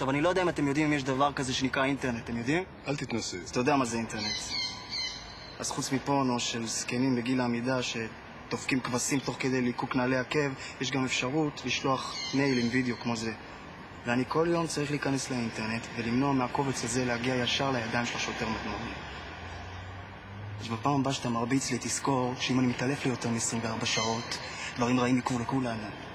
עכשיו, אני לא יודע אם אתם יודעים אם יש דבר כזה שנקרא אינטרנט, אתם יודעים? אל תתנסה. אז אתה יודע מה זה אינטרנט. אז חוץ מפורנו של זקנים בגיל העמידה שדופקים כבשים תוך כדי ליקוק נעלי עקב, יש גם אפשרות לשלוח מייל עם וידאו כמו זה. ואני כל יום צריך להיכנס לאינטרנט ולמנוע מהקובץ הזה להגיע ישר לידיים של השוטר מדמוני. אז בפעם הבאה שאתה מרביץ לי תזכור שאם אני מתעלף לי יותר מ-24 שעות, דברים רעים יקרו לכולנו.